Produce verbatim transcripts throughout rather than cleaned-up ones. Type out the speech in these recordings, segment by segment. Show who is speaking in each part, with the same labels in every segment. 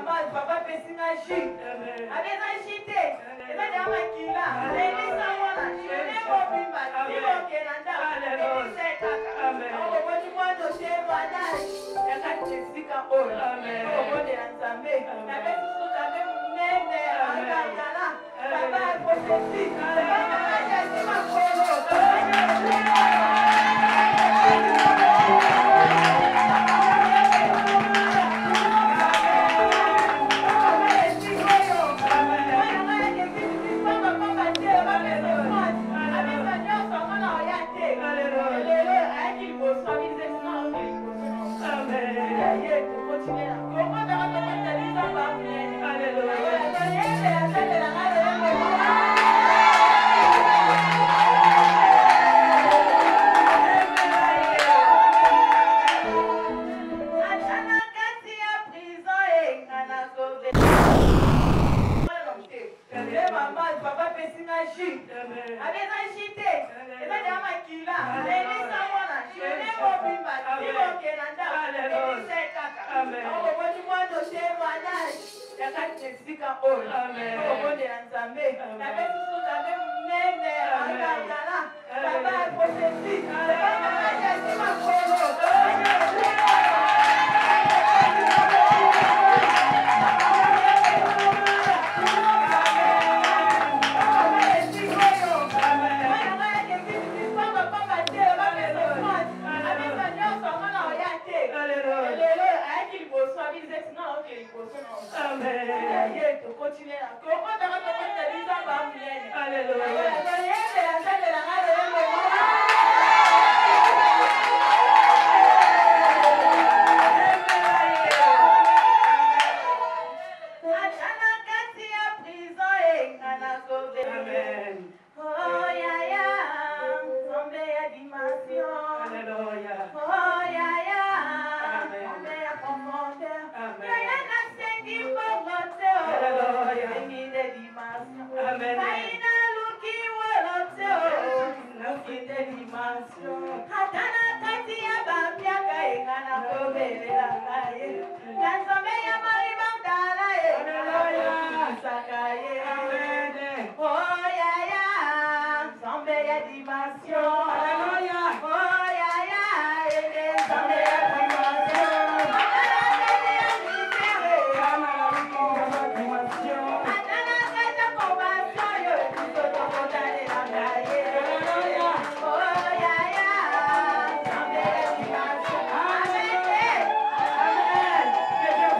Speaker 1: maman, papa, Pessina, Chine. Avec un chité. Et là, il y a un maquilla. Et les savons, je n'ai pas vu ma fille au Canada. Et les sept caca. Oh, bon, du moins, nos chers bananes. Il y a quatre Jessica Hall. Oh, bon, de l'ensemble. La bête sous la même nene. Angangala. Papa, prophétie. Papa, Jessica Polo.
Speaker 2: Amen.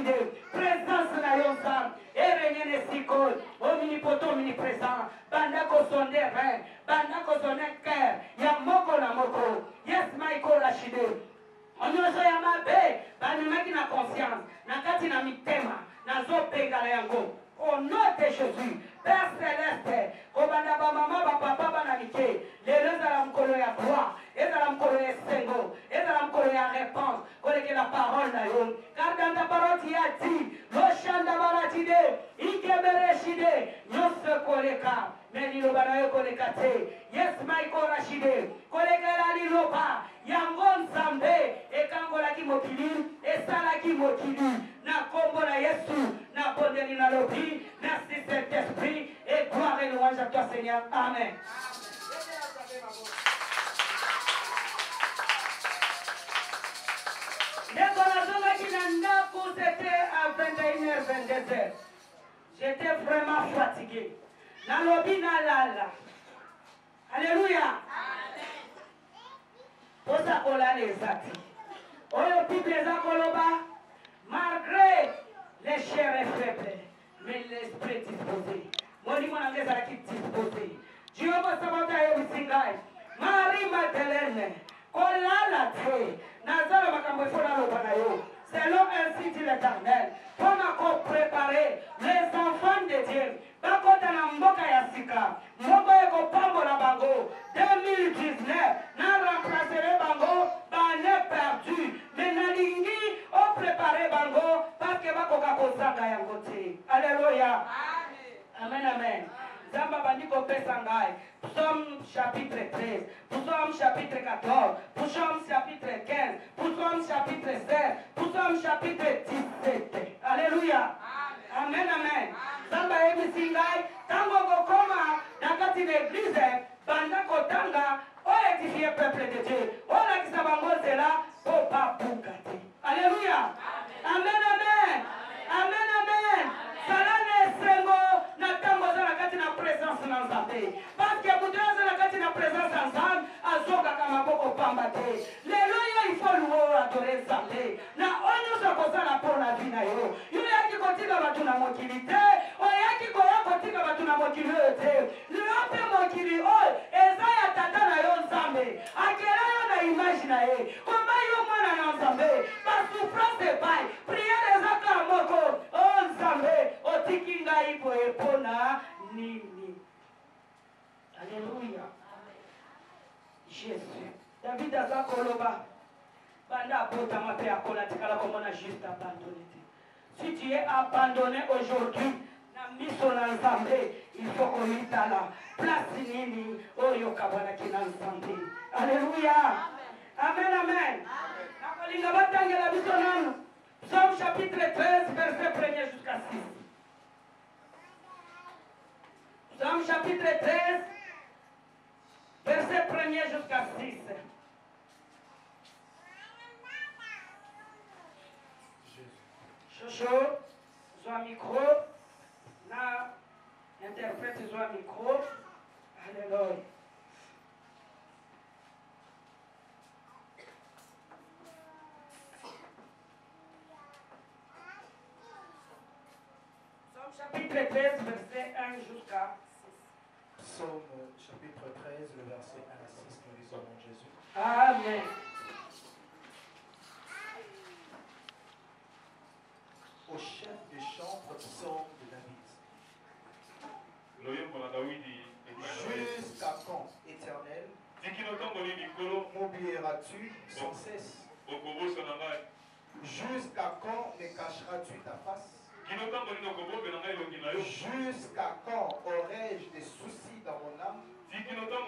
Speaker 2: shide. Présence na yonzam. Erenye ne sikol. Omnipotent, omniprésent. Bandako sonde rein. Bandako sonde cœur. Ya moko na moko. Yes, Michael la shide. Onyoso ya mabe. Banimaki na conscience. Nakati na mitema. Nazo pegala yango. Au nom de Jésus, Père Céleste, Kobanda ba mama ba papa ba na mike, les deux à la mkolo ya croix, et à la mkolo ya sengo, et à la mkolo ya réponse, que la parole na yo. Car dans ta parole tu as dit, lo shanda baratide, ikebere shide, nyose koleka, mais ni lo bana yo koleka te. Yes, my korashide, koleka la ni lo pa, yangon zambe, e kangola ki mokili, e sala ki mokili, na kombo na Yesu, na pondeli na lobi. Merci Saint-Esprit et gloire et louange à toi Seigneur. Amen. C'était à vingt et une heures vingt-deux heures. J'étais vraiment fatigué. Na lobi na lala. Alléluia. Posa kola les ati. Oyo Bible zakoloba. Malgré les chairs et faibles, mais l'esprit disposé. Mon dit mon anglais ça qui disposé. Dieu va savoir au singai. Marie Madeleine, kolala te. Nazara makambo fona lo banayo. Selon ainsi dit l'Éternel, pour nous préparer les enfants de Dieu. Bakota na mboka ya sika. Mboka eko pambo na bango. deux mille dix-neuf, na remplacer bango, bane perdu. Mais na lingi o préparer bango parce que bakoka kozanga yango te. Alléluia. Amen, amen. Zamba bandiko pesa ngai. Psaume chapitre treize, Psaume chapitre quatorze, Psaume chapitre quinze, Psaume chapitre seize, Psaume chapitre dix-sept. Alléluia. Amen, amen. Zamba ebi singai, tango gokoma, nakati l'église, banda kotanga, o édifier peuple de Dieu. O la kisabango zela, o papukate. Alléluia. Amen, amen. Amen, amen. Salane sengo, na tango zela kati na présence na nzambe. Parce que boudraze na kati na présence na nzambe, azoka kama boko pambate. Leloyo il faut louer adorer nzambe. Na onyo sokoza na pona vina yo. Yule yaki kotika batu na mokilite, o yaki koya kotika batu na mokilite. Lope mokili oi, eza ya tata na yo nzambe. Akela yo na image na ye. Komba yo mwana na nzambe. Ba souffrance bai, prière eza ka moko. O nzambe, otiki ngai po epona nini. Alléluia. Jésus. David aza koloba. Banda apota mape akola tikala komona juste abandonné. Si tu es abandonné aujourd'hui, na miso na nzambe, il faut qu'on y tala. Place nini oyo kabana kina nzambe. Alléluia. Amen, amen. Nakolinga batangela biso nanu. Psaume chapitre treize, verset premier jusqu'à six. Psaume chapitre treize, verset premier jusqu'à six. Chocho, soit micro, na interprète soit micro. Alléluia. Psaume chapitre treize, verset un jusqu'à six.
Speaker 3: Psaume chapitre treize, le verset un à six, nous lisons au nom de Jésus.
Speaker 2: Amen.
Speaker 3: Au chef des chambres, psaume de David. Jusqu'à quand, Éternel, m'oublieras-tu sans cesse? Jusqu'à quand me cacheras-tu ta face? Jusqu'à quand aurai-je des soucis dans mon âme? Et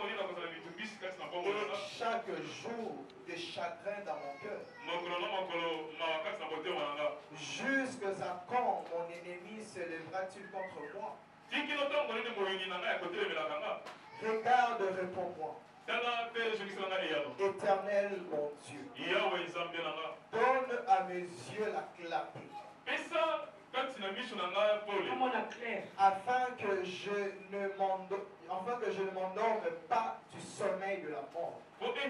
Speaker 3: chaque jour des chagrins dans mon cœur. Jusqu'à quand mon ennemi se lèvera-t-il contre moi? Regarde, réponds-moi. Éternel mon Dieu, donne à mes yeux la clarté, afin que je ne m'endorme, afin que je ne m'endorme pas du sommeil de la mort,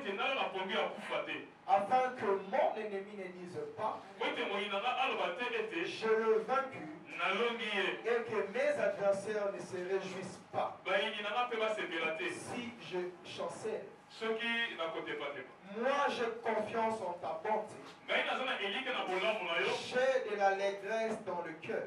Speaker 3: afin que mon ennemi ne dise pas, je le vaincu et que mes adversaires ne se réjouissent pas. Si je chancelle, moi j'ai confiance en ta bonté. J'ai de l'allégresse dans le cœur.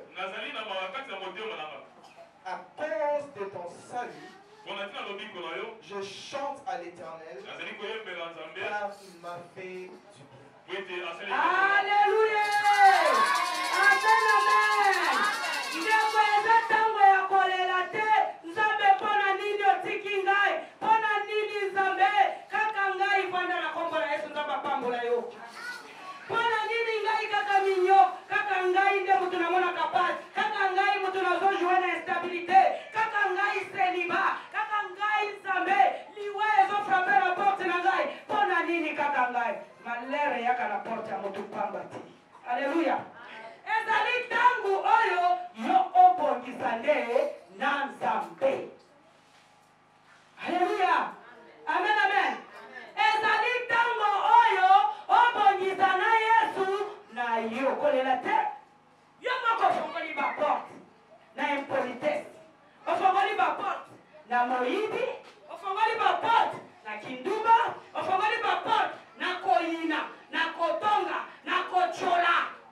Speaker 3: À cause de ton salut, je chante à l'Éternel car il m'a fait du bien.
Speaker 2: Alléluia! Amen, amen! Ndeko eza tango ya kolela te, Nzambe pona nini otiki ngai, pona nini Nzambe, kaka ngai panda na kombo na Yesu Nzambe apambola yo. Pona nini ngai kaka minyo, kaka ngai nde mutu namona kapasi, kaka ngai mutu nazo jouer na instabilité, kaka ngai seliba, kaka ngai Nzambe, liwe ezo frappe la porte na ngai, pona nini kaka ngai, malere yaka na porte ya mutu pamba ti. Alléluia. Ezali tangu oyo yo obongisa nde na Nzambe. Alléluia. Amen, amen. Ezali tangu oyo obongisa na Yesu na yo kolela te. Yo moko ofongoli ba porte na impolitesse. Ofongoli ba porte na moyibi. Ofongoli ba porte na kindumba. Ofongoli ba porte na koyina, na kotonga, na kochola.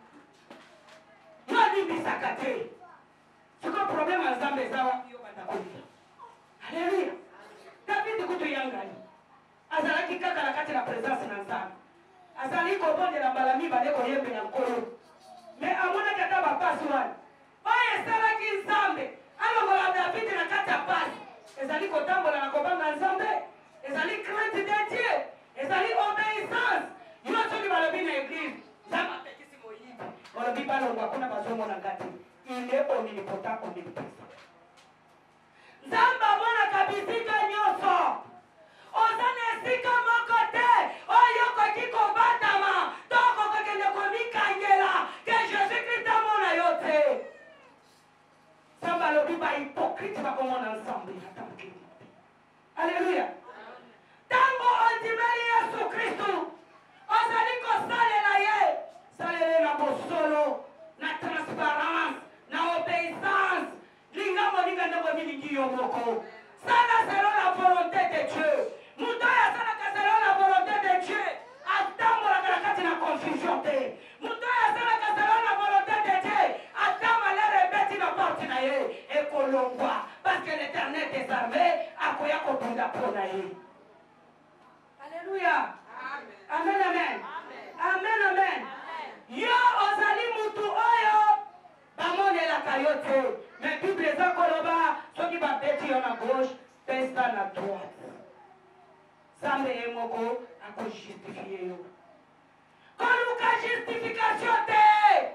Speaker 2: Yo limbisaka te. Siko problème ya Nzambe ezawa yo banda kolia. Alléluia. David kutu yangani. Azalaki kaka na kati na présence na Nzambe. Azali kobondela mbala mibale koyembela nkolo. Mais amonaki ata bapasi wana. Oyo esalaki Nzambe. Alongola David na kati ya pasi. Ezali kotambola na kobanga Nzambe. Ezali crainte de Dieu. Ezali obéissance. Yo soki balobi na église. Nzambe apekisi moyibi. Balobi balongwa kuna bazomona ngati. Il est omnipotent, omniprésent. Nzambe amonaka bisika nyonso. Ozana esika moko te. Oyo koki kobatama. Toko kokende komikangela. Que Jésus-Christ amona yo te. Nzambe alobi ba hypocrite bakomona Nzambe. Alléluia. Tango ondimeli Yesu Kristu. Ozali kosalela ye. Salele na bosolo. Na transparence. Na obéissance. Linga moninga ndeko milingi yo moko. Sana selon la volonté de Dieu. Mutoya sana selon la volonté de Dieu. Atamo la kati na confusion te. Mutoya sana selon la volonté de Dieu. Atamo la rebeti na porte na ye. Ekolongwa. Parce que l'Éternel des armées a koya kobunda pona ye. Alléluia. Amen, amen. Amen, amen. Yo ozali mutu oyo. Bamonela kayote. Mais Bible eza koloba soki babeti yo na gauche, pesa na droite. Nzambe ye moko akojustifie yo. Koluka justification te.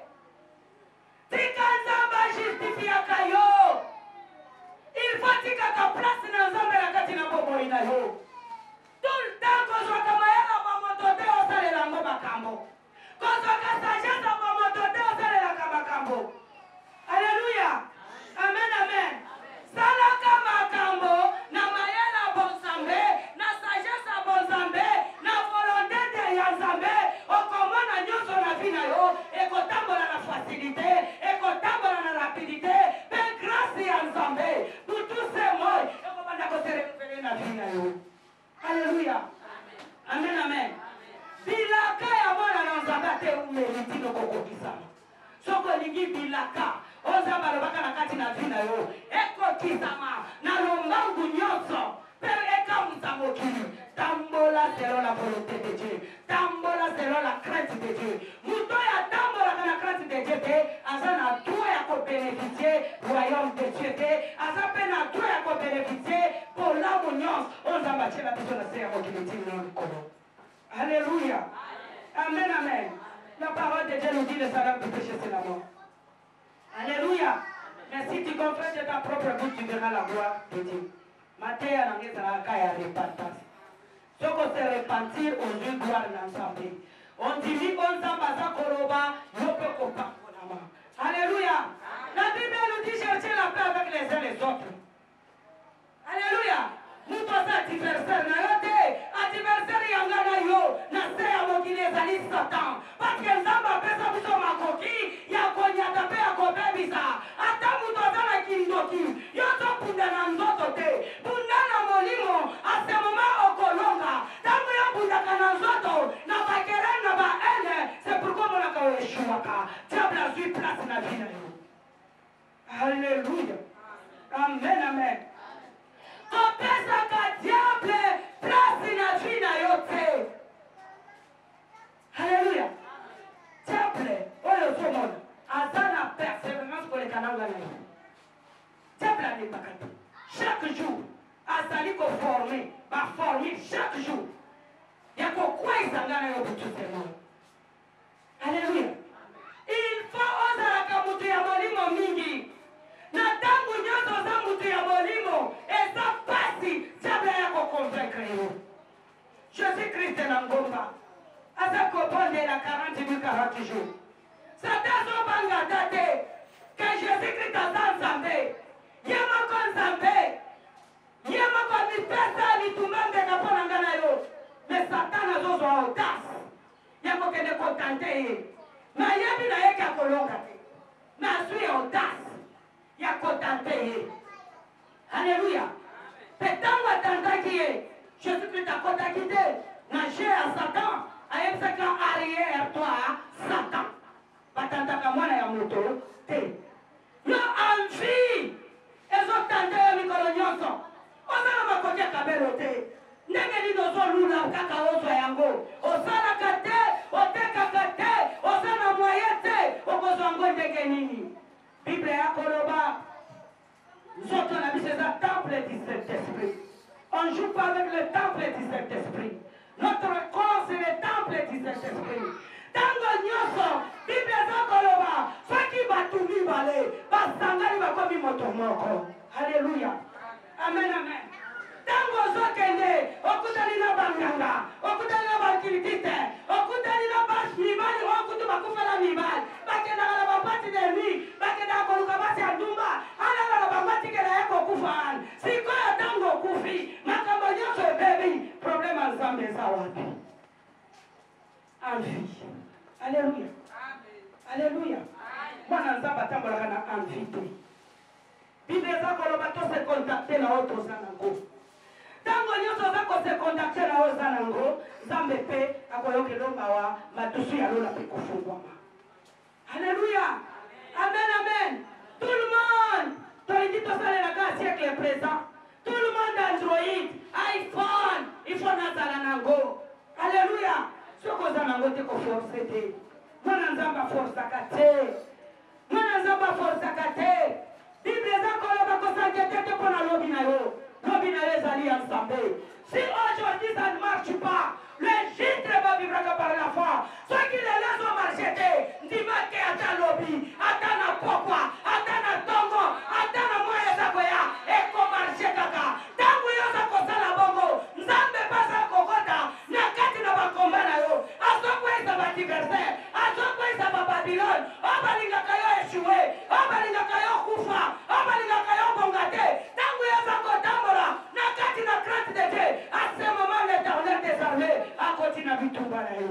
Speaker 2: Tika Nzambe ajustifiaka yo. Il faut tika ka place na Nzambe na kati na bomoi na yo. Tout le temps kozwaka mayela bamoto te osalela ngo makambo. Kozwaka sagesse ya bamoto te osalelaka makambo. Alléluia. Amen, amen. Salaka makambo na mayela bonzambe, na sagesse bonzambe, na volonté de Nzambe, okomona nyonso na vida yo, ekotambola na facilité, ekotambola na rapidité, pe grâce ya Nzambe. Pour tous ces mots, ekobanda ko se révéler na vida yo. Alléluia. Amen, amen. Bilaka ya mwana na Nzambe te umeriti no kokokisa. Soko lingi bilaka. Nzambe alobaka na kati na vida yo. Ekokisama na lombangu nyonso. Pero ekamusa mokili. Tambola selon la volonté de Dieu. Tambola selon la crainte de Dieu. Muto ya tambola na crainte de Dieu te. Aza na droit ya ko bénéficier royaume de Dieu te. Aza pe na droit ya ko bénéficier pour l'amour nyonso. Nzambe achela biso na se ya mokili tino nkolo. Alléluia. Amen, amen. La parole de Dieu nous dit le salaire du péché, c'est la mort. Alléluia. Mais si tu confesses de ta propre bouche, tu verras la gloire de Dieu. Matthieu a dit que repentance. Ce qu'on se repentir aux yeux de l'ensemble. On dit qu'on s'en va à Koroba, on peut comprendre. Alléluia. La Bible nous dit chercher la paix avec les uns et les autres. Alléluia. Nous passons adversaire. Adversaire yangana yo. Na se ya mokile zali Satan. Parce que Nzamba pesa biso makoki ya konya nazwi place na vie na yo. Alléluia. Amen, amen. Kopesaka diable place na vie na yo te. Alléluia. Diable, oyo somona, azana persévérance pour les canaux na yo. Diable n'est pas capable. Chaque jour, azali ko former, ba former chaque jour. Yako kwa izangana yo butusema. Alléluia. Il faut ozala mutu ya molimo mingi. Na tangu nyoto za mutu ya molimo, eza pasi diable yako convaincre yo. Jésus-Christ na ngomba. Aza kopone la quarante mille quarante jours. Satan zo banga tate. Que Jésus-Christ aza nzambe. Yema ko nzambe. Yema ko mipesa litumambe na pona ngana yo. Mais Satan a zo audace. Yako kende kontante ye. Na yebi na yeke akolonga te. Na sui audace. Ya kontante ye. Alléluia. Petango atantaki ye. Jésus-Christ a kontaki te. Na jè à Satan. Ayebisaka arrière toi Satan. Batantaka mwana ya moto te. Yo envie. Ezo tante yo mikolo nyonso. Ozala makoki kabelo te. Ndenge nini ozolula kaka ozwa yango. Osalaka te, otekaka te, ozala moye te, okozwa yango ndenge nini. Bible yako loba. Nzoto na biso eza temple du Saint-Esprit. On ne joue pas avec le temple du Saint-Esprit. Notre corps, c'est le temple du Saint-Esprit. Tango nyoso, Bible eza loba. Faki batumi bale, basangani bakomi moto moko. Alléluia. Amen, amen. Tango zokende, okutani na banganga, okutani na bakilikite, okutani na bashimani, okutu bakufala mibali, bakenda na bapati de nuit, bakenda koluka basi andumba, ala na bamati kela yako kufaan. Siko ya tango kufi, makambo nyoso baby, problema nzambe za wapi? Envie. Alléluia. Alléluia. Mwana nzamba tambolaka na envie. Bible za koloba to se contacter na autre zanango. Tango nyoso zako se contacter na autre zanango, Nzambe pe akoyoke lomba wa matusu ya lola pe kufungwama. Alléluia. Amen, amen. Tout le monde, tu as dit tout ça dans le siècle présent. Tout le monde Android, iPhone, il faut nazala nango. Alléluia. Soko zanango te ko forcer te. Mwana nzamba force akate. Mwana nzamba force akate. Bible zako loba kosankete te pona lobi na yo. Lobi na yo ezali ensemble. Si aujourd'hui ça ne marche pas, le juste va vivre que par la foi. Ceux qui les laissent au marché te, ndima ke ata lobi, ata na pokwa, ata na tongo, ata na moya zako ya, eko marché kaka. Tangu yo zako sala bongo, nzambe pasa kokota, na kati na bakomba na yo. Azoko eza ba diverse, azoko eza ba Babylone, obalinga kayo échoué, obalinga kayo kufa, obalinga kayo bongate. Tangu yo zako tambola, na kati na crainte de Dieu, à ce moment l'Éternel des armées a continué à vivre.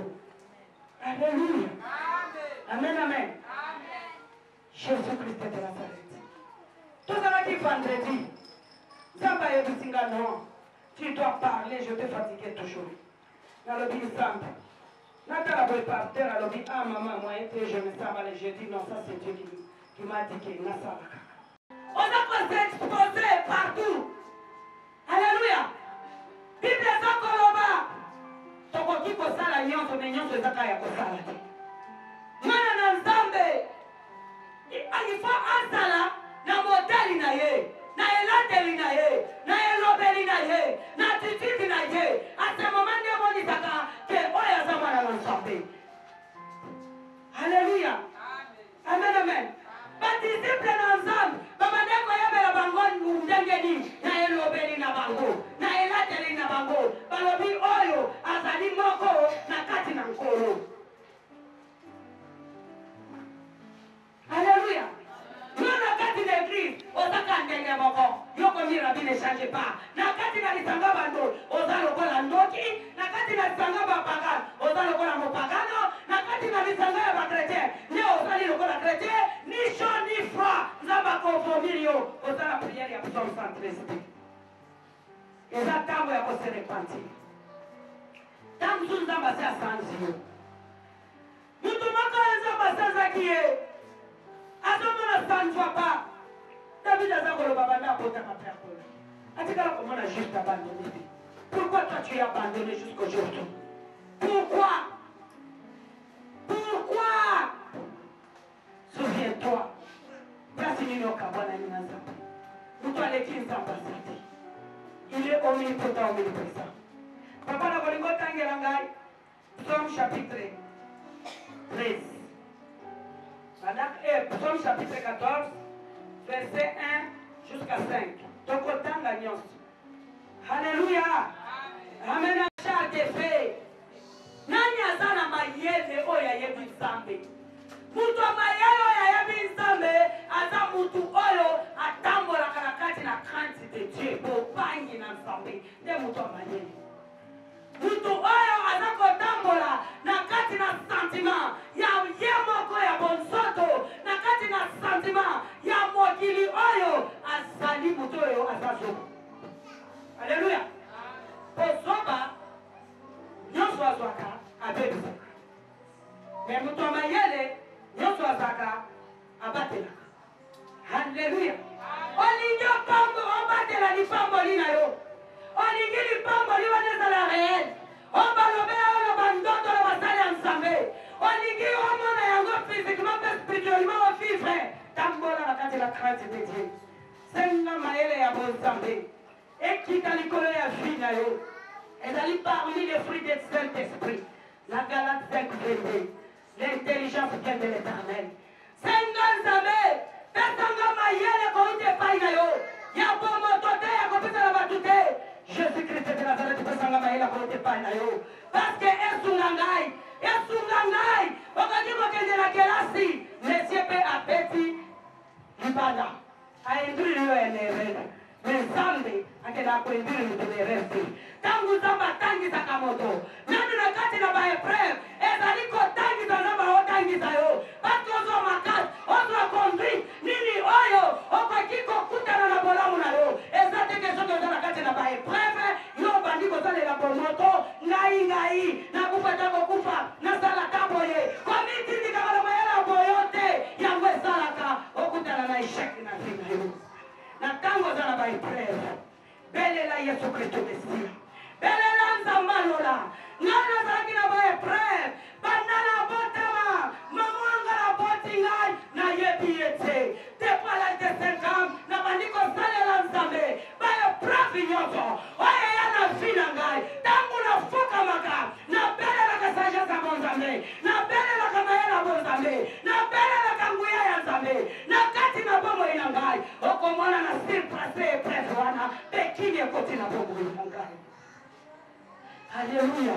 Speaker 2: Alléluia. Amen, amen. Jésus-Christ de Nazareth. Tout ça qui vendredi, Zamba et Bisinga non. Tu dois parler, je te fatiguer toujours. Dans le but simple. Natala boy par terre, elle dit ah maman, moi et je me sens mal et je dis non, ça c'est Dieu qui, qui m'a dit qu'il n'a pas. On a posé exposé partout. Alléluia. Bible zako loba. Tokoki kosala nyonso me nyonso ezaka ya kosala te. Mwana na Nzambe alifa azala na modeli na ye, na elateli na ye, na elobeli na ye, na tititi na ye. A ce moment nde monisaka ke oyo aza mwana na Nzambe. Alléluia. Amen, amen. Badisciple na Nzambe babandeko yebela bango ndenge nini na elobeli na bango, na elateli na bango. Balobi oyo azali moko na kati na nkolo. Alléluia. Non na kati de l'église, ozaka ndenge moko. Yoko mirabi ne change pas. Na kati na lisanga bando, oza lokola ndoki. Na kati na lisanga bapagano, oza lokola mopagano. Na kati na lisanga ya bakretien, ne ozali lokola chrétien, ni chaud ni froid. Nzamba conformir yo, oza la prière ya psaume cent treize. Eza tango ya kose repentir. Tango Nzamba se asanzi yo. Mutu moko Nzamba sanza kiye. ça ne va pas. David a dit que le papa n'a pas de père. A-t-il comment on a juste abandonné? Pourquoi toi tu es abandonné jusqu'aujourd'hui? Pourquoi? Pourquoi? Souviens-toi. Il est omnipotent, omniprésent. Papa n'a pas dit que Psaume chapitre treize. Psaume chapitre quatorze, verset un jusqu'à cinq. Donc autant gagnant. Alléluia. Amen. Charge de fait. Nani azana mayele oya yebi nzambe. Mutu mayele oya yebi nzambe aza mutu oyo atambola karakati na kanti de Dieu bobangi na nzambe. De mutu mayele. Mutu oyo aza kotambola na kati na sentiment ya yemoko ya bonsoto na kati na sentiment ya mokili oyo azali mutu oyo azazo. Alléluia. Pozoba nyonso azwaka abebisaka. Mais mutu amayele nyonso azaka abatelaka. Alléluia. Olingi opambo obatela lipambo lina yo. Olingi lipambo liwana ezala réel. Obalobe oyo bandoto na basali ya nzambe. Olingi omona yango physiquement pe spirituellement ovivre. Tambola na kati la crainte de Dieu. Senga mayele ya bonzambe. Ekita likolo ya vie na yo. Ezali parmi les fruits du Saint-Esprit. La Galate cinq vingt-deux. L'intelligence vient de l'Éternel. Senga nzambe. Pesanga mayele koute pai na yo. Ya bomo tote ya kopita na batute. Jésus-Christ de Nazareth pesanga mayele koute pai na yo. Parce que esunga ngai. Esunga ngai. Okadi mokende na kelasi. Monsieur pe apeti. Libala. Aindri yo enevena. Nzambe akenda kuendiri mtumeresi. Tangu zamba tangi za kamoto. Nani na kati na ba epreuve. Ezaliko tangi za zamba o tangi za yo. Batu ozo makas, ozo conduit. Nini oyo, oko kiko kutana na bolamu na yo. Ezate kesho tozo na kati na ba epreuve. Yo bandiko zale la pomoto. Ngai ngai, na kufa tako kufa. Na sala kaboye. Kwa miti ni kama mayala boyote. Yangwe salaka, okutana na isheki na zina yo. Na tango za na ba epreuve. Bele la Yesu Kristo Mesia. Bele la nzambalola. Nana zaki na ba epreuve. Bandana botama. Mamwanga la boti ngai. Na yebi ete. Te pala te senkam. Na bandiko sale la nzambe. Ba epreuve nyoto. Oye ya na vina ngai. Tangu na fuka maka. Na bele la kasaja za bonzambe. Na bele la kamaya la bonzambe. Na bele la kanguya ya nzambe. Na kati na bomo ina ngai. Okomona na sirprase epreuve wana. Bekini ekoti na bomo ina ngai. Alléluia.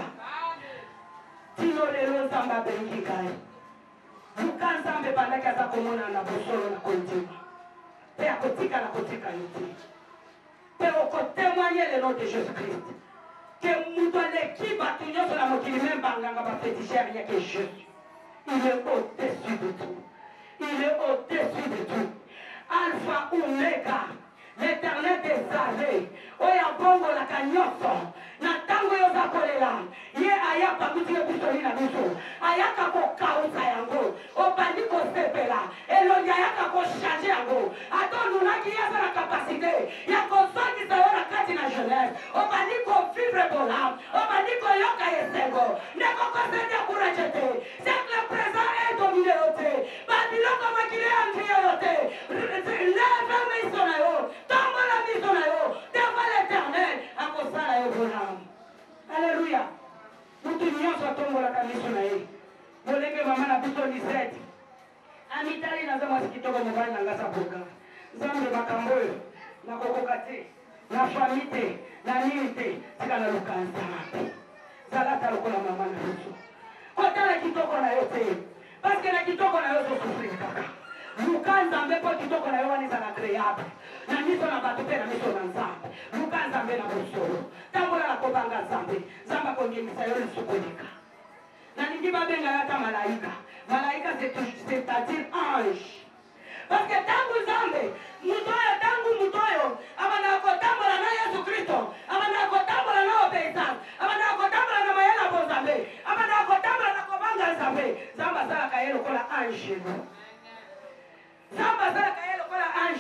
Speaker 2: Tino lelo nzamba bengi kai. Luka nzambe bandaka za komona na bosolo na kontima. Pe akotika na kotika yote. Pe oko témoigner le nom de Jésus-Christ. Que muto leki batu nyoso na mokili memba nganga ba féticheur ya que Jésus. Il est au-dessus de tout. Il est au-dessus de tout. Alpha Omega. L'Éternel des armées. Oya bongo la kanyoso. Na tango yo zakolela. Ye ayaka kuti ebisoli na biso. Ayaka ko kausa yango. Obandi ko sepela. Elongi ayaka ko changer yango. Ato nunaki yaza na capacité. Ya ko soki sa yona kati na jeunesse. Obandi ko vivre bolam. Obandi ko yoka yesengo. Neko ko senya kurachete. C'est que le présent est dominé yote. Babiloko makile antiyo yote. Lève maison na yo. Tombe la maison na yo. Devant l'Éternel. Akosala yo bolam. Alléluia. Mutu nyonso tombola kamiso na ye. Molenge mama na biso Lisette. Amitali na zama sikitoko mobali na ngasa boka. Nzambe makambo oyo na kokoka te. Na famille te. Na nini te. Tika na luka nzambe. Zalata lokola mama na biso. Kotala kitoko na yo te. Parce que na kitoko na yo so souffrir kaka. Luka nzambe po kitoko na yo wani zala créable. Na miso na bato pe na miso na nzambe. Luka nzambe na bosolo. Tambola na kobanga nzambe. Nzamba kongemisa yo lisukoleka. Na ningi babenga yata malaika. Malaika c'est-à-dire ange. Parce que tangu nzambe, mutoyo tangu mutoyo, abana kotambola na Yesu Kristo, abana kotambola na obeisance, abana kotambola na mayela bonzambe, abana kotambola na kobanga nzambe. Nzamba sala kayelo kola ange. Nzamba sala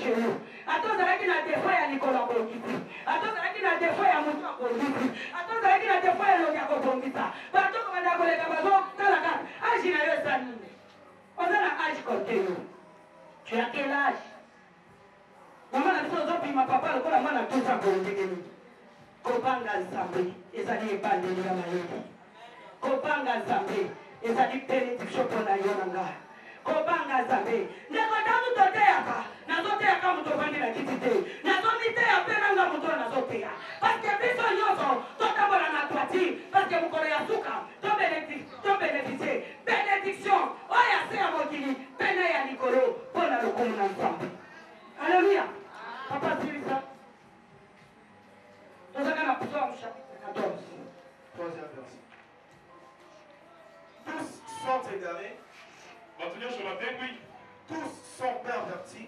Speaker 2: chez nous. Attends, ça qui n'a des fois à Nicolas Bongiti. Attends, ça qui n'a des fois à Moussa Bongiti. Attends, ça qui n'a des fois à Logia Bongita. Partout comme on a collé Cabazo, dans la carte. Âge, il a eu ça. On a l'âge côté nous. Tu as quel âge? Maman a dit aux autres, ma papa, le corps, maman a tout ça pour le dégueuler. Kopanga Nzambe, ezali ebandeli ya mayele. Kopanga Nzambe, ezali bénédiction mpona yo na nga. Kopanga Nzambe, ndeko ntango toteyaka, nazoteyaka moto ovandi na kiti te. Nazomiteya mpe nanga moto oyo nazoteya. Parce que biso nyonso totambola na toiture, parce que mokolo ya suka tobénéficie bénédiction oyo ase ya mokili pene ya likolo mpona lokumu na Nzambe. Alléluia. Papa silisa. Nous avons la Psaume chapitre quatorze.
Speaker 3: Troisième verset. Tous sont égarés. Tous sont pervertis.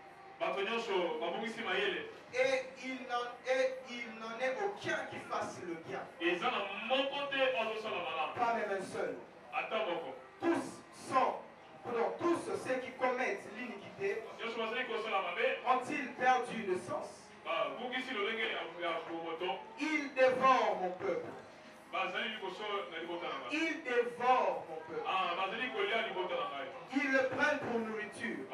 Speaker 3: Et il n'en est, il n'en est aucun qui fasse le bien. Pas même un seul. Tous sont, pardon, tous ceux qui commettent l'iniquité ont-ils perdu le sens? Il dévore mon peuple. Il dévore mon peuple. Ils le prennent pour nourriture.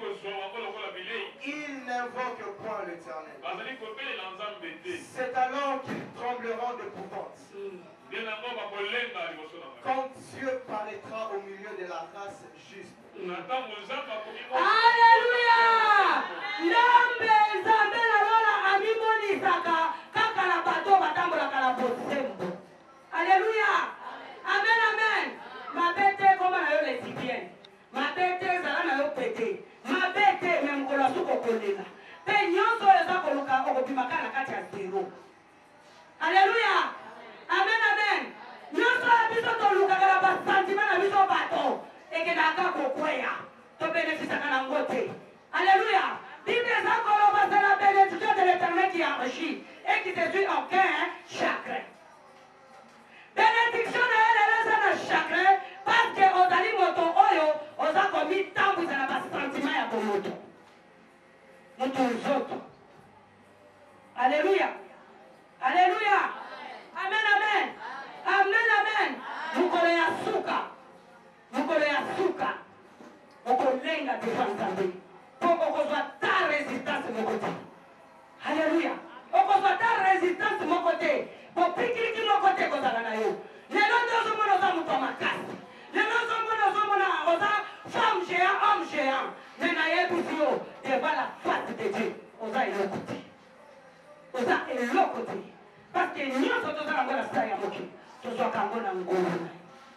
Speaker 3: Ils n'invoquent point l'Éternel. C'est alors qu'ils trembleront d'épouvante. Quand Dieu paraîtra au milieu de la race juste.
Speaker 2: Alléluia! Nambe Nzambe na lola amimoni saka kaka la bato batambola kala bosembo. Alléluia! Amen, amen. Ma bête comme na yo lesbienne. Ma bête zala na yo pété. Ma bête même kola suko kolela. Pe nyonso eza koluka okobimaka na kati ya zero. Alléluia! Amen, amen. Nyonso biso toluka kala ba sentiment na biso bato. Et que n'a qu'à quoi to bénéficie à la côté. Alléluia. Bible c'est la bénédiction de l'Éternel qui enrichit et qui te suit aucun chagrin. Bénédiction de elle est chagrin parce que aux ali moto oyo aux a commis tant vous n'avez pas sentiment à ton moto. Moto aux autres. Alléluia. Alléluia. Amen, amen. Amen, amen. Vous connaissez à souka. Mukolo ya suka okolenga defanzambe poko kozwa ta résistance mokote. Alléluia. Okozwa ta résistance mokote popikiki mokote kozala na yo. Lelo ndozo mona za muto makasi. Lelo ndozo mona za mona oza femme géant homme géant. Nena yebi yo devant la face de Dieu. Oza elokote. Oza elokote. Parce que nyonso tozala ngona sa ya moki. Tozwa kangona ngona.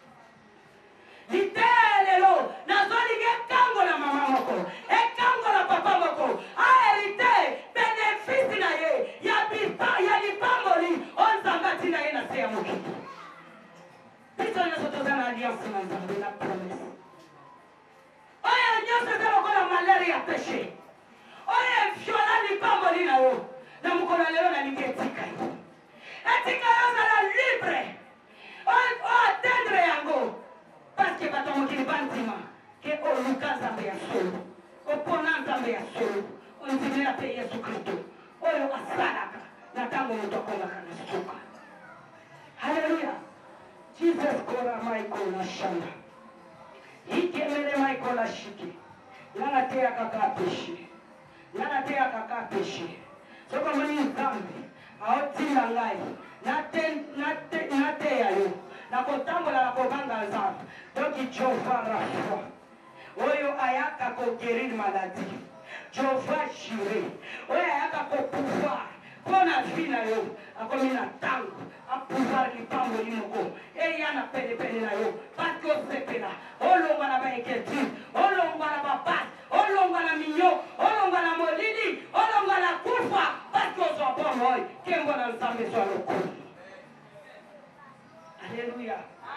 Speaker 2: Litelelo nazolinga kango la mama moko e kango la papa moko a hérité bénéfice na ye ya bipa ya lipamboli on zangati na ye na se ya moki. Biso nyonso toza na alliance na Nzambe na promesse oyo nyonso eza lokola malaria ya péché oyo viola lipamboli na yo na mokolo ya lelo nalingi etika yo etika yo ozala libre o atteindre yango. Parce que bato mokili bantima ke oluka Nzambe ya solo opona Nzambe ya solo ondimela mpe Yesu Kristo oyo asalaka na ntango moto akomaka na suka. Haleluya. Jesus kora Michael na shanda ikemele Michael na shiki nana teya kaka peshi nana teya kaka peshi soko mani Nzambe aotinda ngai na teya yo na kotambola na kobanga Nzambe. Donc Jehovah Rapha oyo ayaka ko guérir maladie. Jehovah Jireh oyo ayaka ko pouvoir pona vie na yo akomi na tango a pouvoir lipamboli moko eya na pene pene na yo parce que osepela olongwa na bainquiétude olongwa na bapasi olongwa na minyo olongwa na molili olongwa na kufa parce que ozwa bomo oyo kembo na Nzambe zwa lokumu. Alléluia.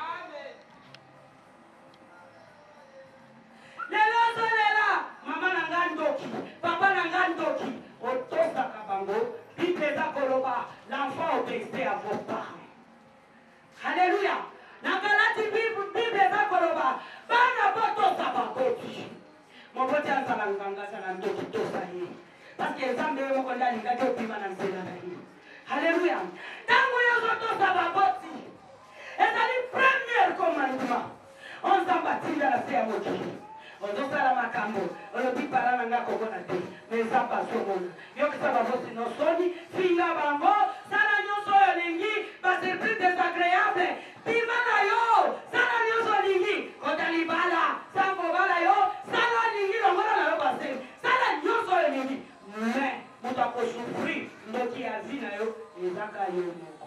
Speaker 2: Lelo zolela mama na ngandoki papa na ngandoki otosa kabango Bible za koloba l'enfant obéissait à vos parents. Alléluia. Na Galati Bible za koloba bana botosa baboti. Moboti tosala nganga sana ndoki tosaye parce que nzambe yo moko ndani ngati opima na nzela na ye. Haleluya. Tango yozo tosala boti ezali premier commandement onzamba tinda na se ya mokili ozosala makambo olobi para na nga kobona te me nzambe azomona yokisa babosi nosoni finga bango sala nyonso oyo olingi basurprise désagréable bima na yo sala nyonso olingi kota libala sango bala yo sala olingi longola na yo basemi sala nyonso oyo olingi me moto akosufrir ndoki ya vi na yo ezaka yo moko.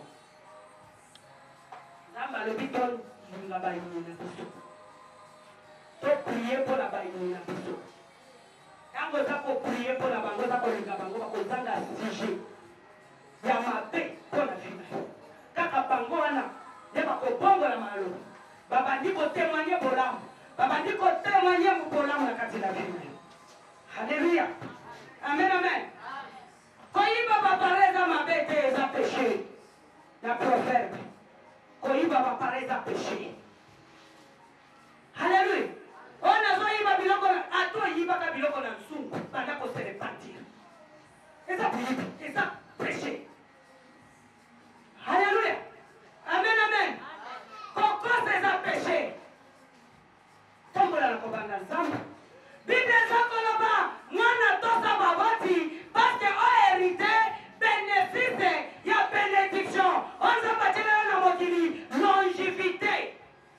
Speaker 2: Nzambe alobi tolinga bayini na biso to prier pour la bayini na biso tango eza koprier mpo na bango eza kolinga bango bakozanga sujet ya mabe mpo na vi na yo kaka bango wana nde bakobongola maloba babandi kotémoigne bolamu babandi kotémoigne bolamu na kati na vi na yo. Haleluya. Amen, amen. Koyiba bapare eza mabe te eza péché na proverbe koyiba bapare eza péché. Haleluya. On a besoin de biloko na ato yibaka biloko na nsungu banda ko se repartir. Et ça et ça péché. Alléluia. Amen, amen. Pourquoi c'est ça péché? Tombo la kobanga nzamba. Bible zako loba mwana tosa baboti parce que o hérité bénéfice ya bénédiction. On se batela na mokili longévité.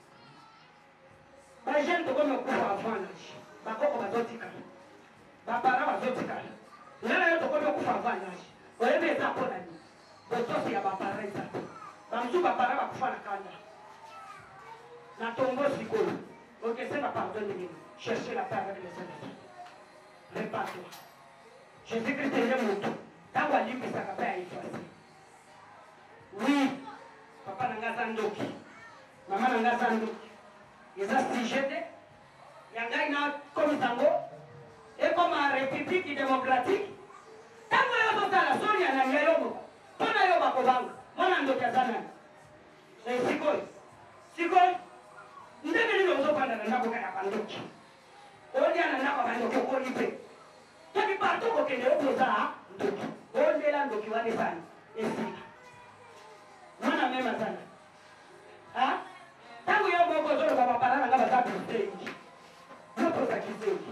Speaker 2: Ba jeune to comme ko avant l'âge. Ba koko bazotika. Ba para bazotika. Lelo yo to comme ko avant l'âge. Oye be za pona ni. Bo to ya ba para za. Ba mtu ba para ba kufa na kanda. Na tombo sikolo. OK, c'est ma pardonne de chercher la paix avec les autres. Répare-toi. Jésus-Christ est mon tout. Tant que lui ça va faire effacer. Oui. Papa nanga zandoki. Maman nanga zandoki. Ils ont sujeté, il y a un gars comme Tango, et comme en République démocratique. Tango yo to sala soni ya na yomo. Tona yo bakobanga. Mwana ndo kazana. Eh sikoi. Sikoi. Ndebe ni ozo panda na ndako kana bandoki. Oni ana ndako bandoki ko lipe. Tabi parto ko kende opoza ndoki. Onde la ndoki wale sana. Esika. Mwana mema sana. Ha? Tangu yo moko zoro baba parana ngaba za kuzengi. No prosa kizengi.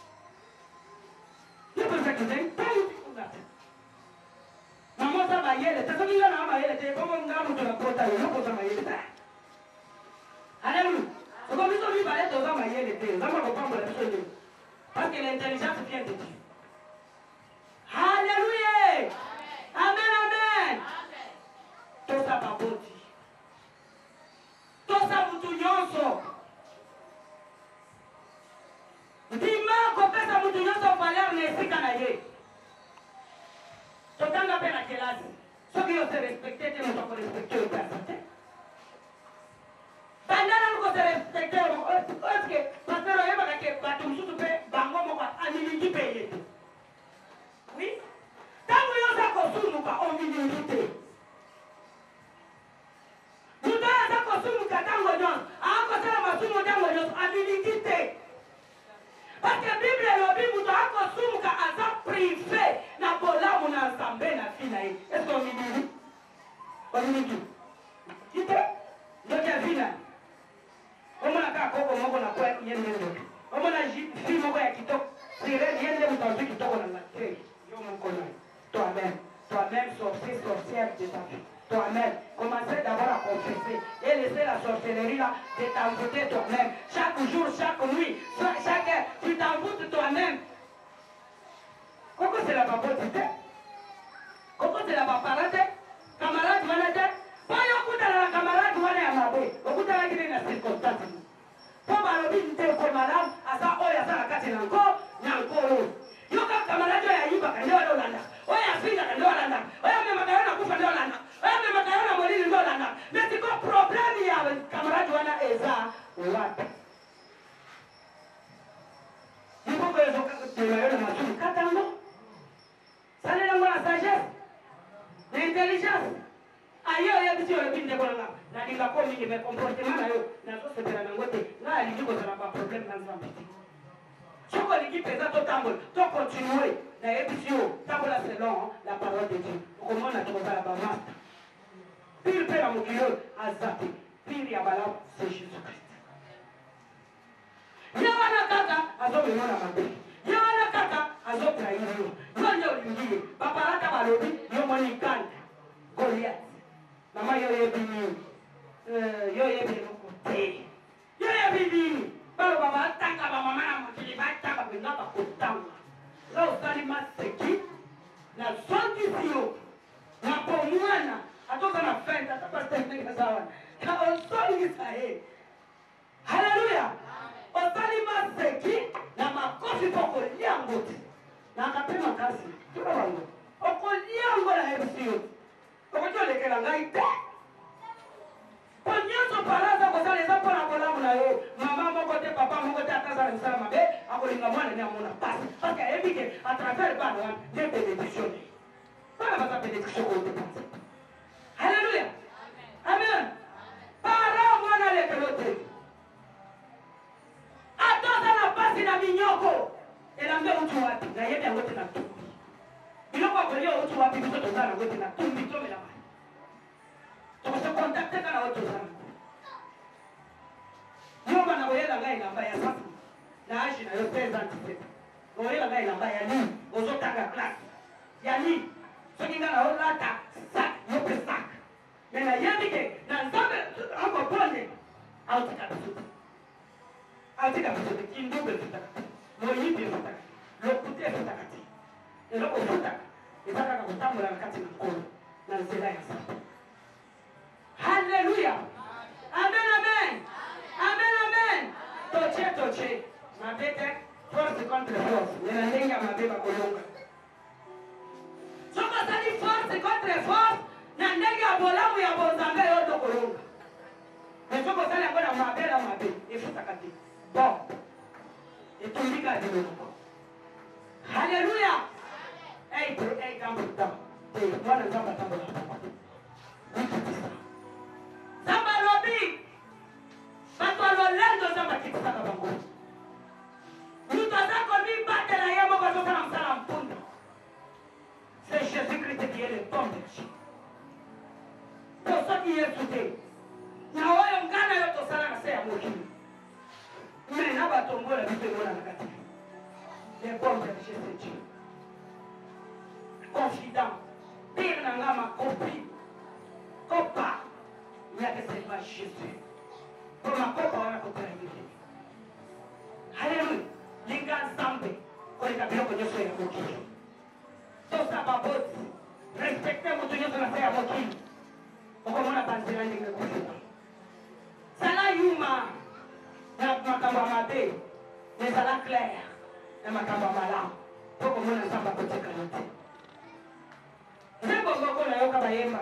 Speaker 2: No prosa kizengi. Tangu kunata. Mama za mayele, tazo minga na mayele te komo ngamu tuna kota yo no prosa mayele ta. Haleluya. Soko miso mi bale to za mayele te, za ko pambo la biso ni. Parce que l'intelligence vient de Dieu. Haleluya. Amen, amen. Tosa baboti. Tosa mutu nyonso. Dima kopesa mutu nyonso valeur na esika na ye. Totanga pe na kelasi. Soki yo se respecte te mutu ko respecte yo personne. Bandana ko se respecte yo. Est-ce que pasteur yo ba ke batu musutu pe bango mo kwa animiki pe ye. Oui? Tango yo sa ko sunu ka omilite. Muta za ko sunu ka tango nyon. A ko sala masumu tango nyon abilité. Parce que Bible lobi muta ko sunu ka aza privé na bolamu na nzambe na fina ye. Est-ce qu'on dit? On dit. Ite? Ndoki ya fina. Omona ka koko moko na kwa yende ndo. Omona fi moko ya kitoko. Sire yende muta kitoko na ngate. Yo moko na. Toi-même, toi-même sorcier, sorcière de ta vie. Toi-même, commencez d'abord à confesser et laisser la sorcellerie là de t'envoûter toi-même. Chaque jour, chaque nuit, chaque heure, tu t'envoûtes toi-même. Comment c'est la babotité? Comment c'est la baparate? Camarade manager? Pas y'a la camarade wana ya mabe. Okuta la kine na circonstance. Pour balobi nte ko malade, asa oya sa la kati nanko, nanko. Yoka camarade ya yiba kanyo la landa. Oya finga kanyo la landa. Oya mema kayona kufa ndio landa. Oya mema kayona molini ndio landa. Mais c'est quoi problème ya camarade wana eza wapi? Yiko ko yoka tunayo na matu katango. Sale na mwana sagesse. L'intelligence. Ayo ya biti ole binde ko nga. Na dinga ko mingi me comportement na yo. Na so sepela na ngote. Na aliji ko sana ba problème na nzambe. Choko liki pesa to tambola to continuer na ebisio tambola selon la parole de Dieu comment na trouvé la master pile pe na mokilo azate pile ya bala c'est Jésus Christ yawana kaka azomemona mabe yawana kaka azotrahir yo ndio olingie babarata balobi yo moni kanda Goliath mama yo yebini euh yo yebini kote yo yebini balo baba tanga ba mama na mokili ba tanga binga ba kotanga la usali maseki na zongi sio na pomwana atoka na fenda tapata nega sawa na usali sahe haleluya usali maseki na makofi poko liango na akapema kasi tuna wangu oko liango la hebsio oko lekela ngai te Ponyoso paraza kwa sale za pona kola muna yo mama moko te papa moko te ataza msala mabe akolinga mwana ni amona pasi parce que ebike à travers bana wan de bénédiction bana ba bénédiction ko te pasi haleluya amen para mwana le pelote ataza na pasi na minyoko elambe utu wapi na yebe ngote na tu biloko ko leo utu wapi biso to zana ngote na tu bito mela donc se contacter kana autre sana yo bana boyela ngai namba ya sasa na aji na yo pesa antite boyela ngai namba ya ni ozotanga class ya ni soki ngana olata sac yo pe sac mena yebike na nzambe ako pone autika biso autika biso kindobe futaka moyibi futaka lokute futaka ti eloko futaka ezaka kutambola na kati na nkolo na nzela ya sasa. Hallelujah. Amen, amen. Amen, amen. Toche, toche. Mabete, force contre force. Nena lenga mabeba kolonga. Soko sali force contre force. Na ndenge bolamu ya bozambe yoto kolonga. Soko sali ngona mabela mabe. Efuta kati. Bon. Etumbika dilongo. Hallelujah. Hey, hey, come down. Hey, mwana zamba tambo la papa. Zamba lobi Bato lolendo zamba kitaka bango Mito zako mi bate la yemo kwa zoka na msala mpunda C'est Jésus-Christ qui est le bon berger Tosa ki yesu te Na oyo ngana yo tosala na se ya mokini Mena batongola bite mona na kati Le bon berger c'est Dieu Confident Pire na ngama copie Copa Yake sema Jésus. Kwa makopa wana kutarajia. Haleluya. Linga zambe. Kwa kabila kwenye sio ya mokili. Tosa baboti. Respecte mtu nyoto na ya mokili. Kwa mwana banzira ndinga kufuka. Sala yuma. Na makamba mabe. Ne sala clair. Na makamba mala. Kwa mwana samba kuteka yote. Zembo ngoko na yoka bayemba.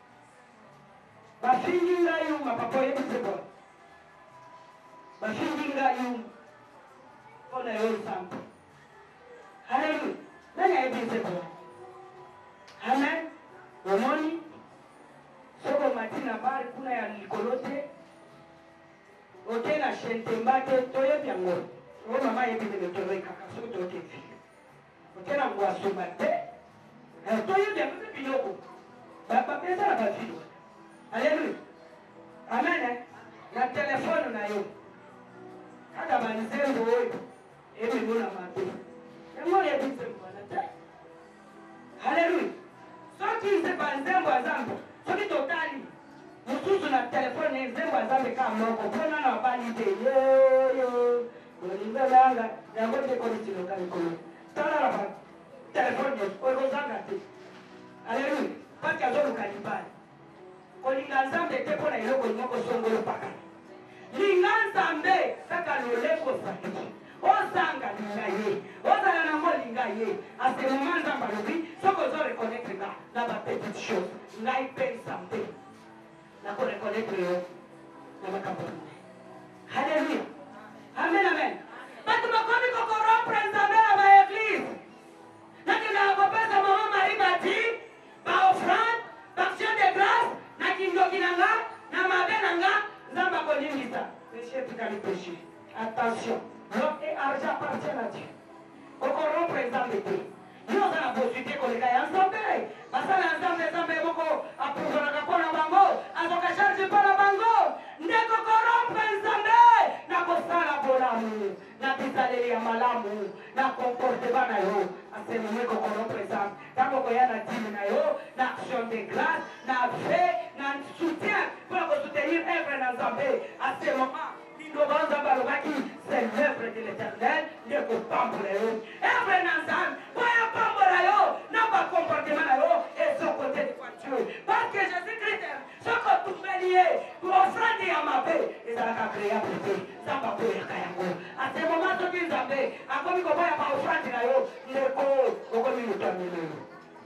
Speaker 2: Bashingi nga yuma papa yetu sebo. Bashingi nga yuma. Ona yo sampo. Haleluya. Nani yetu sebo. Amen. Wamoni. Soko matina bari kuna ya likolote. Otena shentembate toyo byango. O mama yetu nimetoroka kaka soko toke. Otena ngwa subate. Toyo byango binoko. Baba pesa la bafilo. Alléluia. Amen. Na téléphone na yo. Kada banzembo oyo. Ebi mona mabe. Yango ya bisembo na te. Alléluia. Soki se banzembo azambo. Soki totali. Mususu na téléphone nzembo azambe kama moko. Kona na bali te. Yo yo. Bolinga langa. Yango te konti lokali kono. Tala la ba. Téléphone yo. Oyo zanga te. Alléluia. Pati azo kanibali. Kolinga nzambe te pona eloko nyoko songolo paka. Linga nzambe saka loleko sahi. Ozanga linga ye. Ozanga na mo linga ye. À ce moment nzamba lobi, soko zo reconnaître nga na ba petite chose. Nga ipe nzambe. Na ko reconnaître yo na makambo. Hallelujah. Amen, amen. Batu bakomi ko rompre nzambe na ba église. Nakina ko pesa mama Marie bati, ba offrande, action de grâce. Na kindoki nanga, na mabe nanga, nzamba konimisa. Péché, péché, péché. Attention, l'homme et argent appartiennent à Dieu. nzambe te yo oza na possibilité koleka ya nzambe basala ya nzambe nzambe moko aprouvanaka mpo na bango azwaka charge mpo na bango nde kokorompre nzambe na kosala bolamu na bizaleli ya malamu na comportement na yo asemomwe kokorompre nzambe ntango koya na dime na yo na action de grâce na fe na soutien mpona kosoutenir œuvre na nzambe asemoma liloba nzambe alobaki c'est l'œuvre de l'éternel nde kopambola yo œuvre na nzambe po yapambola yo na bacomportement na yo ezokote kwa dieu parce que jésus christ soko otumbeli ye offrande ya mabe ezalaka créable te nzambe akoyaka yango asemoma soki nzambe akomi koboya baofrande na yo ndeko okomi moto amene yo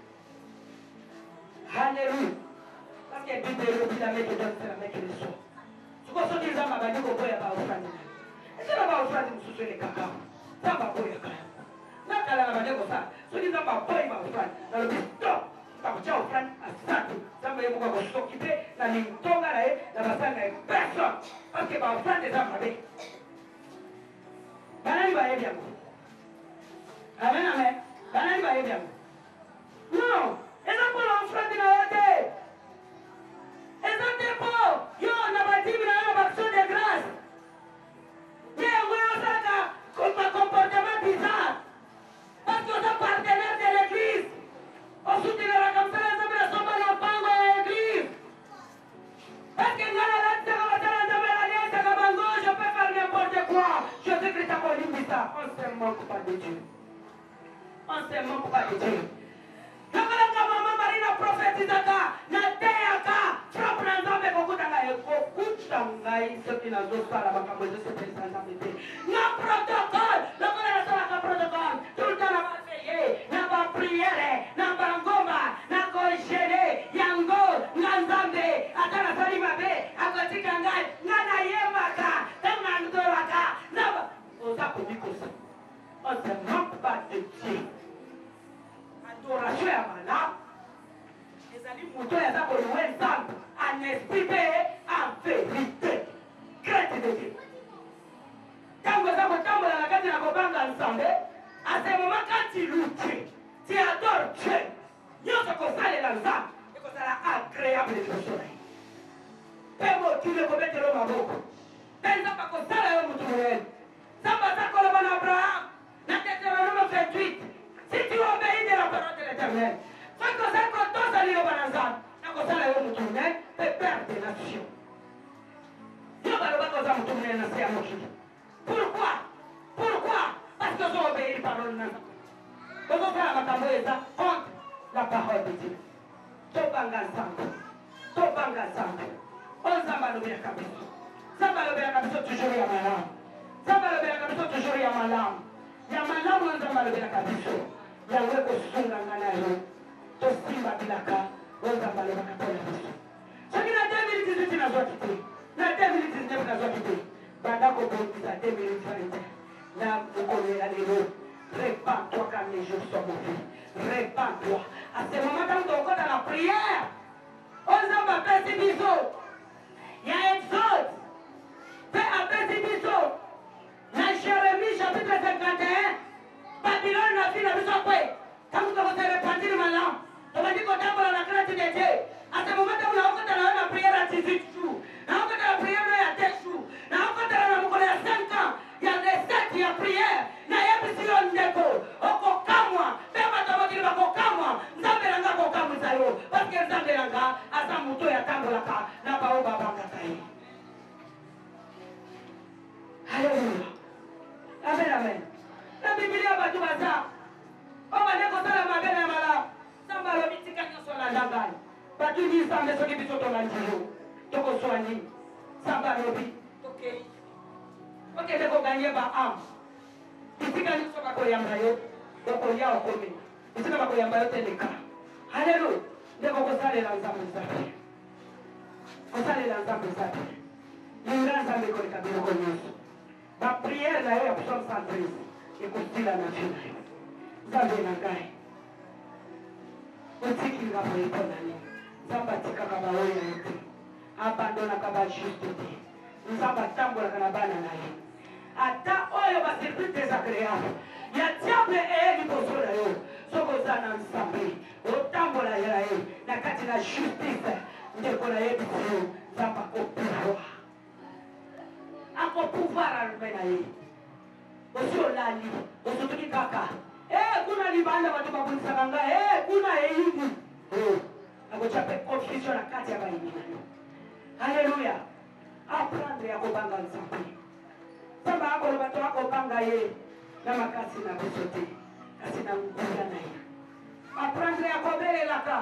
Speaker 2: halleluya parce que bible elobi la meke donne la meke leso soko soki nzambe abandi koboya baofrande na yo ezala baofrande mosusu elekaka nzambe akoyaka yango nakala na bandeko sa soki nzambe aboyi baofrande nalobi stop bakotia ofrande asatu nzambe ye moko akosoki te na mintonga na ye na basali na ye personne parce que baofrande eza mabe banani bayebi yango amen amen banani bayebi yango non eza mpona ofrande na yo te eza te mpo yo na badimi na yo na baaction de grâce te yango yo osalaka bacomportement bizarre parce que oza partenaire de l'église osoutenelaka mosala nzambe na somba na mpango ya église parce que ngai nalatisaka basala nzambe naliesaka bango je peux faire n'importe quoi jésus christ akolimbisa on se moque pas de dieu on se moque pas de dieu nakolaka mama marina prophétisaka nateyaka frappe na nzambe kokutanga ekokuta ngai soki nazosala makambo ezosepelisa nzambe te na protocole lokola nasalaka protocole tout le temps na baveye na bapriere na bangomba na kogene yango nga nzambe ata nasali mabe akotika ngai nga nayebaka ntango nandolaka naba oza komikosa on se moque pas de dieu adoration ya malamu ezali moto oyo aza koluwe nzambe en esprit pe en vérité crainte de dieu ntango eza kotambola na kati na kobanga nzambe asemoma kati lutie ti adore dieu nyonso kosalela nzambe ekozala agréable liboso na ye mpe mokili ekobetela maboko mpe nzambe akosala yo motu monene nzambe aza koloba na abraham na deutéronome vingt-huit si tu obéis de la parole de l'éternel soki ozali kotosa liloba na nzambe nakosala yo motu monene mpe père de nation yo balobaka oza motu monene na se ya mokili pourquoi pourquoi parce que ozo obéir parole na nzambe ozosala makambo eza contre la parole de dieu tobanga nzambe tobanga nzambe oyo nzambe alobelaka biso nzambe alobelaka biso toujours ya malamu nzambe alobelaka biso toujours ya malamu ya malamu oyo nzambe alobelaka biso yango ekosunganga na yo tosimba bilaka oyo nzambe alobaka mpona biso soki na deux mille dix-huit nazwaki te na deux mille dix-neuf nazwaki te banda kobongisa deux mille vingt na mokolo ya lelo répands-toi quand les jours sont mauvais répands-toi à ce moment ntango tokota na prière oyo nzambe apesi biso ya exode mpe apesi biso na jérémie chapitre cinquante et un babylone na vi na biso kwe ntango tokose repentir malamu tobandi kotambola na crainte de dieu à ce moment ntango naokota na yo na prière ya dix-huit jours naokota na prière na yo ya deux jours naokotala na mokolo ya cinq ans ya recette ya prière nayebisi yo ndeko okokamwa mpe bato mokili bakokamwa nzambe nanga akokamwisa yo parceke nzambe nanga aza moto oyo atambolaka na bao babangaka ye alleluya amen amen na bibilia bato baza oyo bande kosala mabe na malamu nzambe alobi tika nyonso landa ngai bato ni nzambe soki biso tolandi yo tokoswa nini nzambe alobi tokei okende koganye baame bisika nyonso bakoyamba yo okolia okomi bisika bakoyamba yo teleka alleluya ndeko kosalela nzambe nzambe kosalela nzambe nzambe linga nzambe ekoleka biloko nyonso bapriere na yo ya psalme cent treize ekosila na vi na yo nzambe na ngai otikinga boye mpona nini nzambe atikaka baoyo na yo te abandonaka bajuste te nzambe atambolaka na bana na ye ata oyo baservice désagréable ya diable eye liboso na oza na nzambe otambola ya ye na kati na justice ndeko na ye biso nzambe akopouvoir akopouvoir alume na ye osi olali osotoki kaka kuna libanda bato babunisaka ngai kuna eyidi akotya mpe confusion na kati ya bayini na yo. Haleluya. Aprendre ya kobanga nzambe nzambe akoloba to akobanga ye na makasi na biso te kasi na nguya na ye. Aprendre ya kobelelaka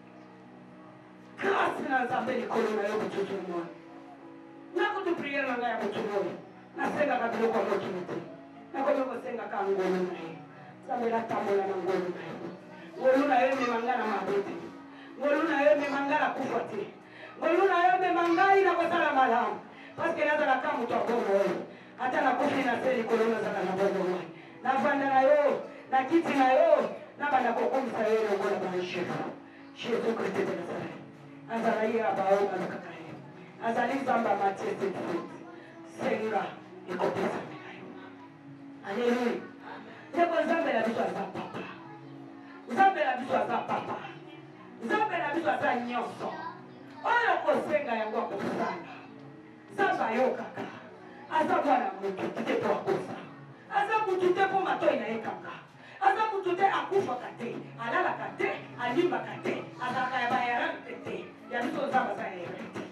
Speaker 2: grâce na nzambe likolo na yo motutu mwa nakutu priere na ngai ya motutu oyo nasengaka biloko ya mokili te nakomi kosengaka ngolu na ye nzambe natambola na ngolu na ye ngolu na yo ememanga na mabe te ngolu na yo ememanga na kufa te ngolu na yo emema ngai na kosala malamu parceke nazalaka moto ya bongo oyo ata nakufi na se likolo nazala na bongo oyo navanda na yo na kiti na yo nabanda kokomisa yo longola banjelu jésus christ de nazareth azala ye abao alukaka ye azali nzambe amatie setfut senga ekopesami na yo. Alleluya. Ndeko nzambe na biso aza papa nzambe na biso aza papa nzambe na biso aza nyonso oyo kosenga yango akosala nzambe ayokaka aza mwana motu te po akosa aza motu te po matoi na ye kaka aza motu te akufaka te alalaka te alimbaka te azalaka ya bayarante te ya biso nzambe aza yere te.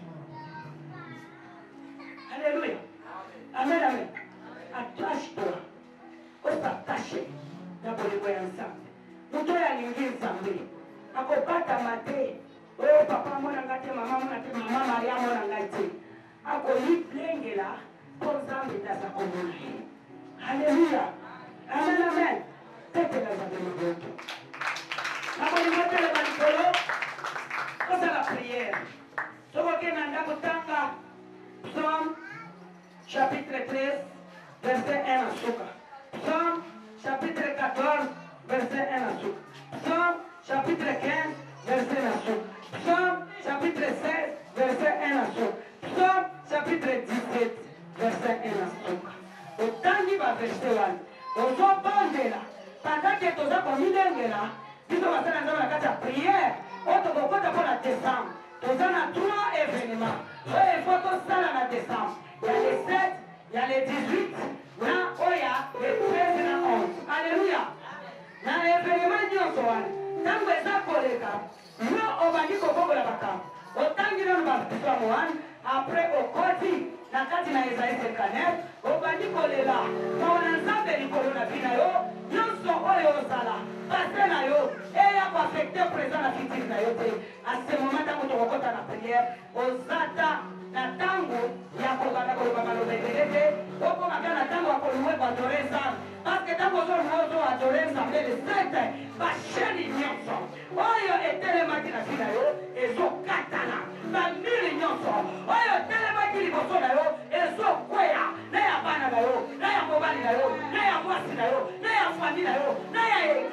Speaker 2: Alleluya. Amen, amen. Attache-toi osatache na bolingo ya nzambe moto oyo alingi nzambe akobatama te oyo papa mona ngai te mama mona te mama maria mona ngai te akolilengela mpo nzambe taza komona ye. Alleluya. Amen, amen. Tetela nzambe maboto na bolingo telema likolo osala priere tokokenda ndako tanga psaume chapitre treize verset un à suka. Psaume chapitre quatorze, verset un à suka. Psaume chapitre quinze, verset un à suka. Psaume chapitre seize, verset un à suka. Psaume chapitre dix-sept, verset un à suka. Otangi ba verset wana. Ozobandela. Pendant que toza komilengela, biso basala nzambe na kati ya prière, oyo tokokota mpo na décembre. Toza na trois événements. Oyo il faut tosala na décembre. Il y a les sept, il y a les dix-huit, na oya les treize na onze. Alléluia. Na événement nyonso wana ntango eza koleka yo obandi kobobola makambo otangi nano bapisamo wana apres okoti na kati na Esaïe cinquante-neuf obandi kolela maona nzambe likolo na bino yo nyonso oyo ozala pase na yo eya koaffecte présent na futur na yo te. A ce moment ntango tokokota na prière ozata na ntango ya kobanda koloba maloba ebele te okomaka na ntango ya koluwe badore nzambe parceke ntango ozoluwa ozo adore nzambe lesete basheni nyonso oyo etelemaki na bino yo ezokatana bamili nyonso oyo etelemaki liboso na yo ezokweya na ya bana na yo na ya mobali na yo na ya mwasi na yo na ya fami na yo na ya